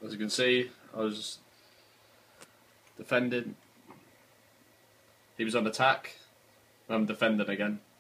As you can see, I was defending. He was on attack. I'm defending again.